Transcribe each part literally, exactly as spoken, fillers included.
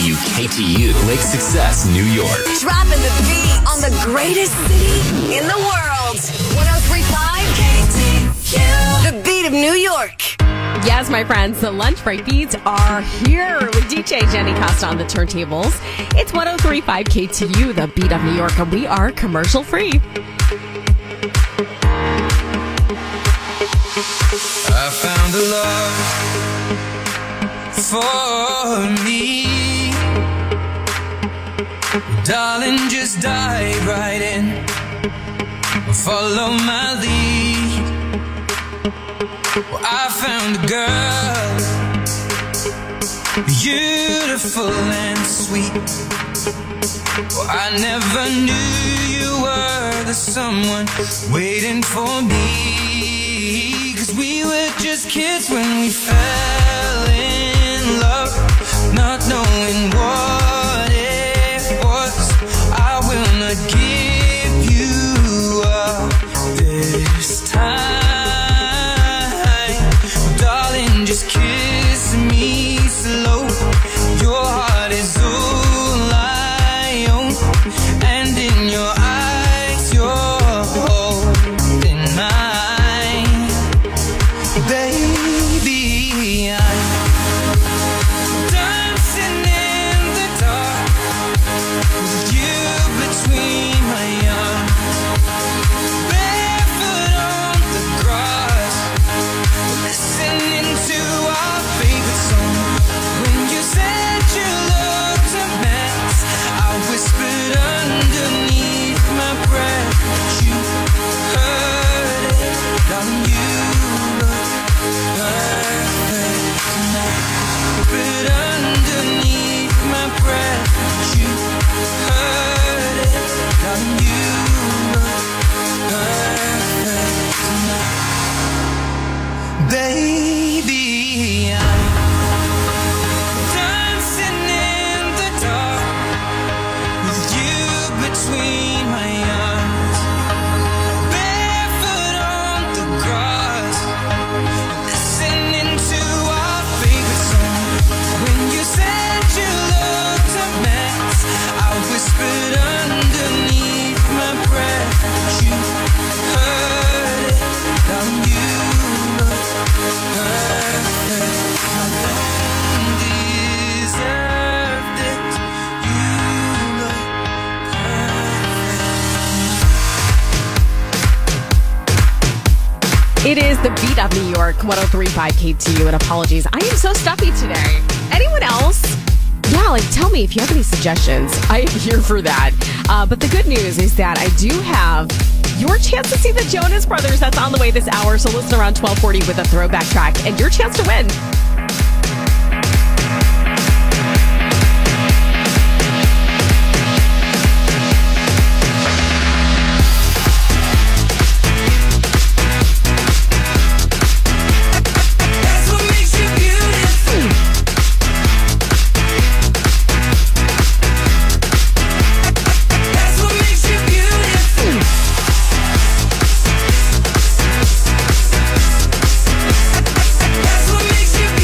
W K T U, Lake Success, New York. Dropping the beat on the greatest city in the world. one oh three point five K T U, the beat of New York. Yes, my friends, the lunch break beats are here with D J Jenny Costa on the turntables. It's one oh three point five K T U, the beat of New York, and we are commercial free. I found a love for me. Darling, just dive right in. Follow my lead. Well, I found a girl, beautiful and sweet. Well, I never knew you were the someone waiting for me. 'Cause we were just kids when we fell in love, not knowing what it was. I will not give you up this time. Just kiss me slow. Your heart is all I own, and in your eyes you're holding mine. Baby, I'm dancing in the dark with you between my arms, barefoot on the grass, listening to our favorite song. When you said you looked a mess, I whispered underneath my breath, but you heard it. Darling, you look perfect tonight. Whispered underneath my breath, but you heard it. Darling, you look perfect tonight. Baby, I'm dancing in the dark with you between my arms, barefoot on the grass, listening to our favorite song. When you said you looked a mess, I whispered underneath my breath, but you heard it. Darling, you look perfect. I don't deserve it. You look perfect. It is the beat of New York, one oh three point five K T U, and apologies, I am so stuffy today. Anyone else? Yeah, like, tell me if you have any suggestions. I am here for that. Uh, but the good news is that I do have your chance to see the Jonas Brothers. That's on the way this hour, so listen around twelve forty with a throwback track and your chance to win. That's what makes you beautiful. That's what makes you beautiful. That's what makes you beautiful.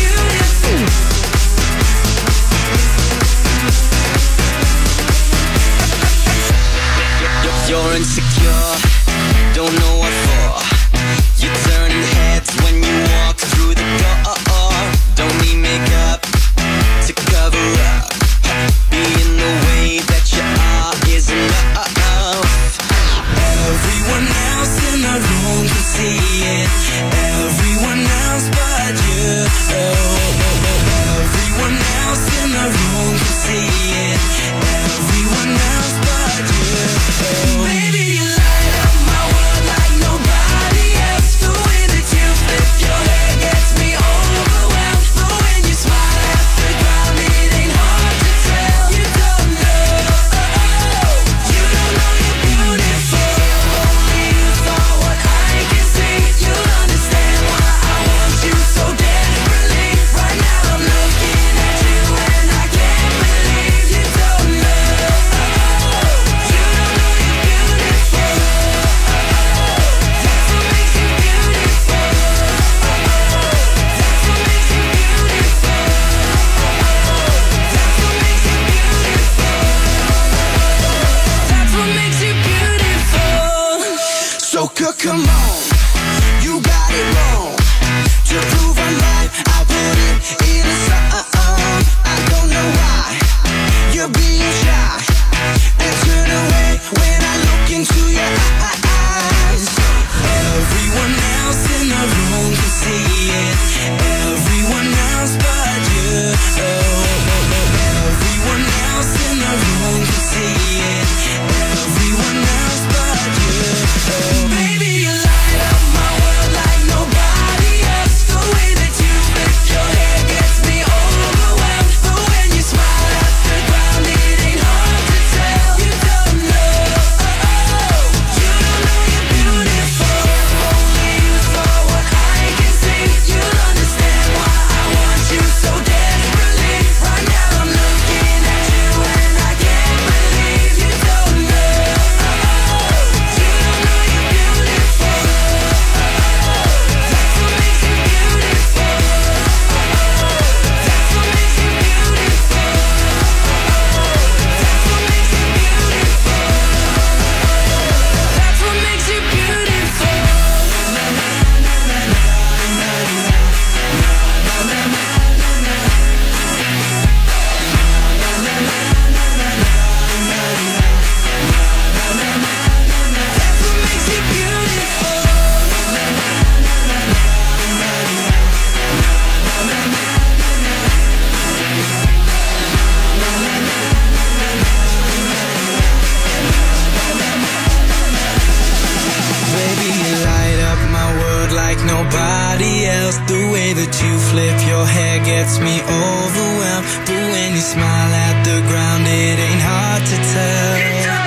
gets me overwhelmed. But when you smile at the ground, it ain't hard to tell.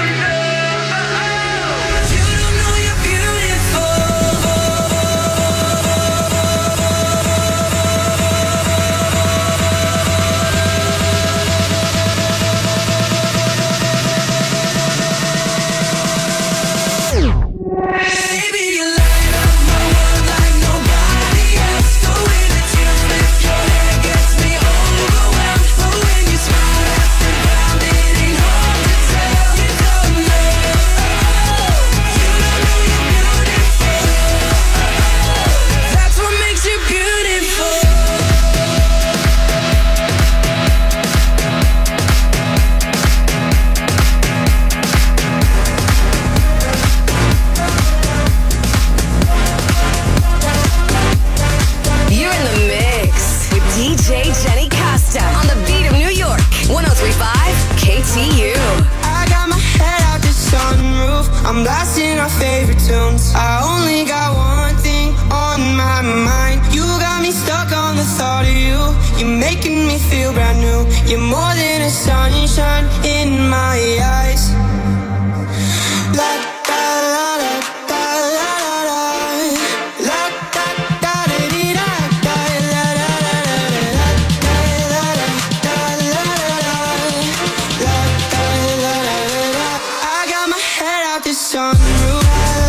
I'm blasting our favorite tunes. I only got one thing on my mind. You got me stuck on the thought of you. You're making me feel brand new. You're more than a sunshine in my eyes. La da la la da la la la. La da da da dee da da la la la la. La da la da la la la. La da la la la. I got my head out the sunroof.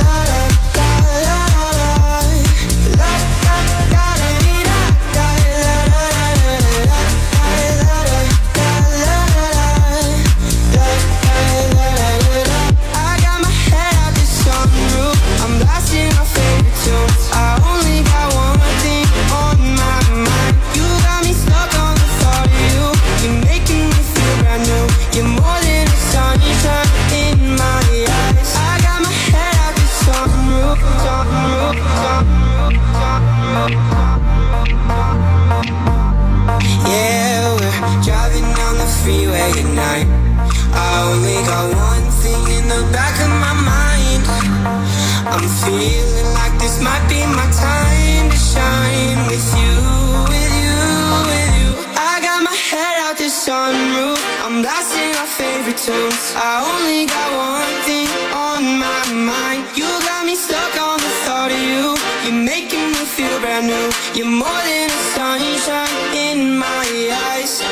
Freeway at night. I only got one thing in the back of my mind. I'm feeling like this might be my time to shine. With you, with you, with you. I got my head out the sunroof. I'm blasting our favorite tunes. I only got one thing on my mind. You got me stuck on the thought of you. You're making me feel brand new. You're more than a sunshine in my eyes.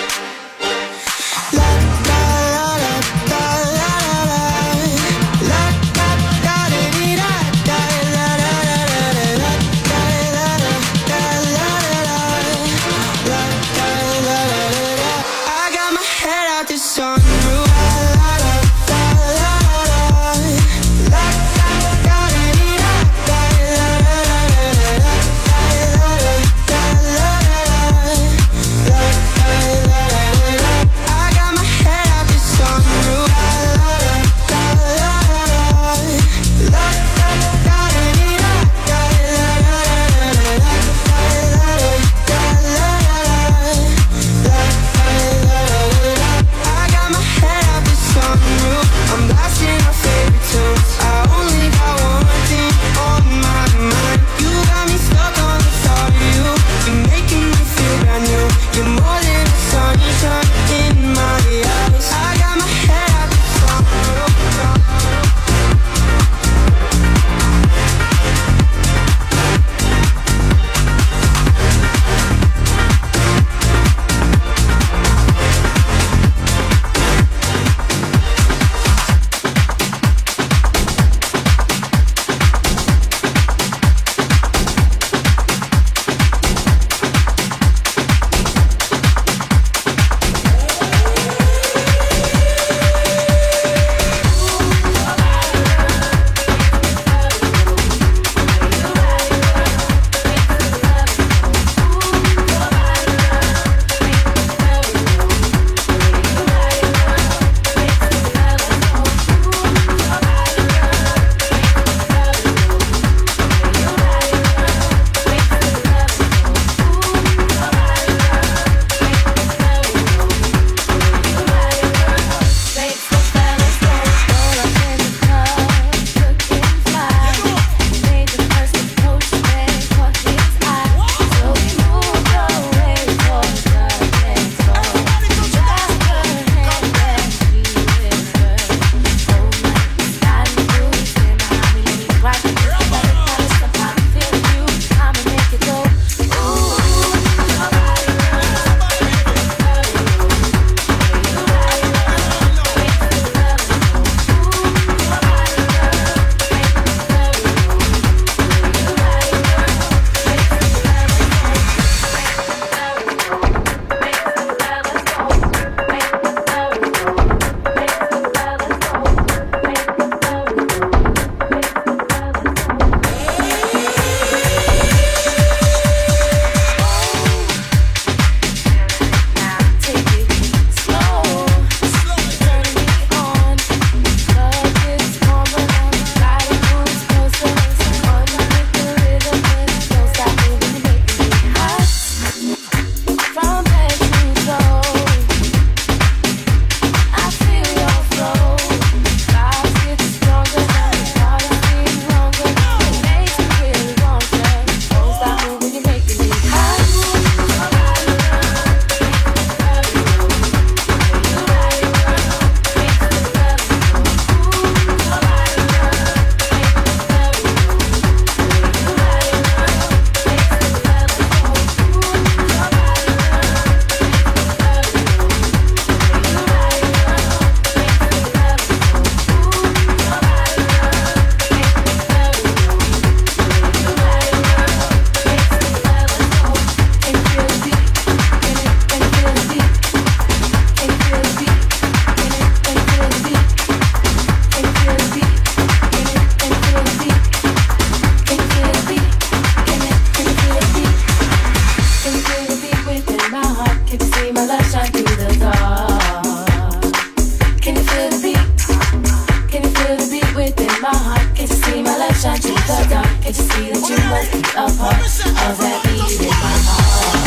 Can you see my light shine through the dark? Can you feel the beat? Can you feel the beat within my heart? Can you see my light shine through the dark? Can you see that you must be a part of that beat in my heart?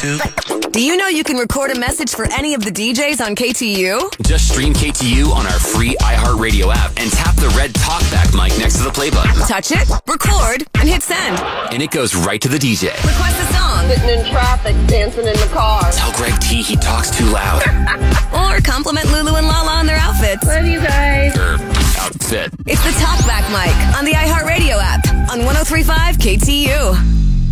Do you know you can record a message for any of the D Js on K T U? Just stream K T U on our free iHeartRadio app and tap the red talkback mic next to the play button. Touch it, record, and hit send. And it goes right to the D J. Request a song. Sitting in traffic, dancing in the car. Tell Greg T he talks too loud. Or compliment Lulu and Lala on their outfits. Love you guys. Or outfit. It's the Talkback Mic on the iHeartRadio app on one oh three point five K T U.